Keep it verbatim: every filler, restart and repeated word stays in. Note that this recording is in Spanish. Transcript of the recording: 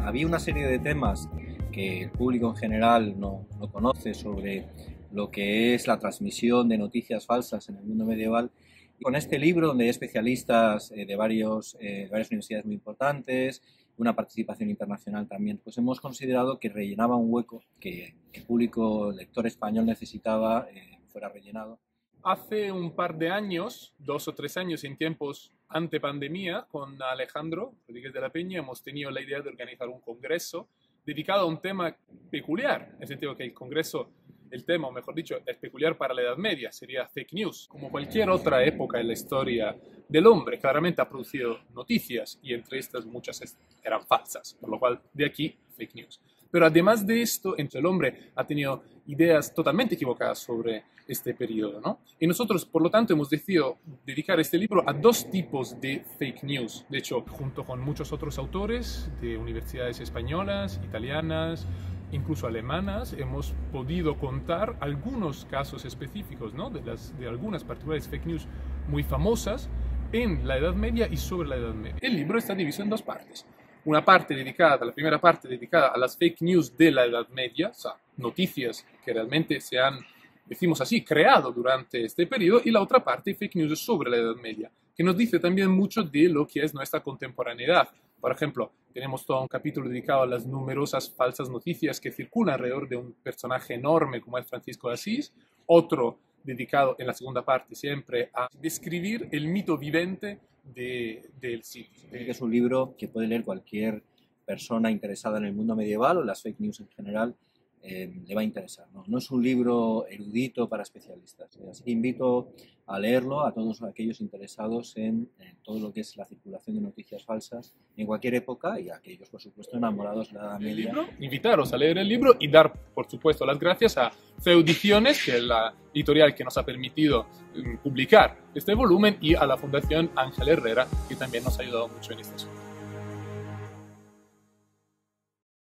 había una serie de temas que el público en general no, no conoce sobre lo que es la transmisión de noticias falsas en el mundo medieval. Y con este libro, donde hay especialistas eh, de, varios, eh, de varias universidades muy importantes, una participación internacional también, pues hemos considerado que rellenaba un hueco que, que el público lector español necesitaba eh, fuera rellenado. Hace un par de años, dos o tres años en tiempos ante pandemia, con Alejandro Rodríguez de la Peña hemos tenido la idea de organizar un congreso dedicado a un tema peculiar, en el sentido que el congreso, el tema, o mejor dicho, es peculiar para la Edad Media, sería fake news. Como cualquier otra época en la historia del hombre, claramente ha producido noticias y entre estas muchas eran falsas, por lo cual de aquí fake news. Pero además de esto, entre el hombre ha tenido ideas totalmente equivocadas sobre este periodo, ¿no? Y nosotros, por lo tanto, hemos decidido dedicar este libro a dos tipos de fake news. De hecho, junto con muchos otros autores de universidades españolas, italianas, incluso alemanas, hemos podido contar algunos casos específicos, ¿no? de, las, de algunas particulares fake news muy famosas en la Edad Media y sobre la Edad Media. El libro está dividido en dos partes. Una parte dedicada, la primera parte dedicada a las fake news de la Edad Media, o sea, noticias que realmente se han, decimos así, creado durante este periodo, y la otra parte, fake news sobre la Edad Media, que nos dice también mucho de lo que es nuestra contemporaneidad. Por ejemplo, tenemos todo un capítulo dedicado a las numerosas falsas noticias que circulan alrededor de un personaje enorme como es Francisco de Asís, otro dedicado en la segunda parte siempre a describir el mito vivente de, del sitio. Es un libro que puede leer cualquier persona interesada en el mundo medieval o las fake news en general, eh, le va a interesar. ¿no? no es un libro erudito para especialistas. ¿eh? Así que invito a leerlo a todos aquellos interesados en, en todo lo que es la circulación de noticias falsas en cualquier época y a aquellos, por supuesto, enamorados de la Edad Media. Libro, invitaros a leer el libro y dar, por supuesto, las gracias a Feudiciones, que es la editorial que nos ha permitido um, publicar este volumen, y a la Fundación Ángel Herrera, que también nos ha ayudado mucho en este asunto.